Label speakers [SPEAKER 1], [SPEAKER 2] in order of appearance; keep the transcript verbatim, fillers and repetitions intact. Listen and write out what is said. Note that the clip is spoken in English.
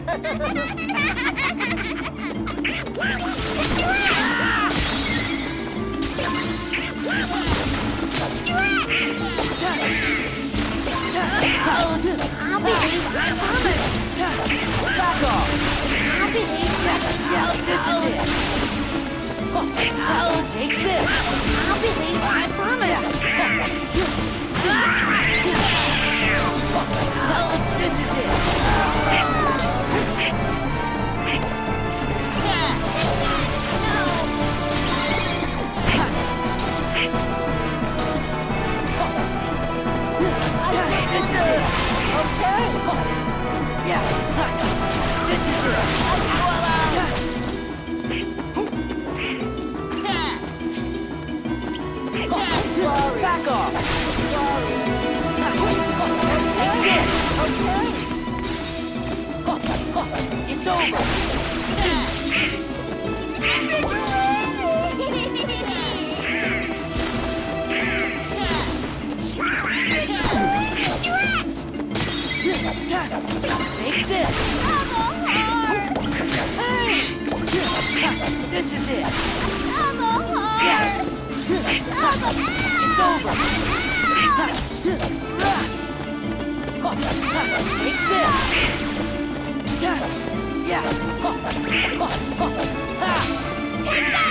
[SPEAKER 1] I'll behave, I promise. Back off. I'll behave. Yeah, this is it. I'll take this. I'll behave, I promise. Oh, this is it. Okay. Yeah. This is it. Sorry. Back off. Sorry. Take this. Okay. It's over. Take this! Hey! This is it! Yes! It's over! Take this! Yeah! Take that!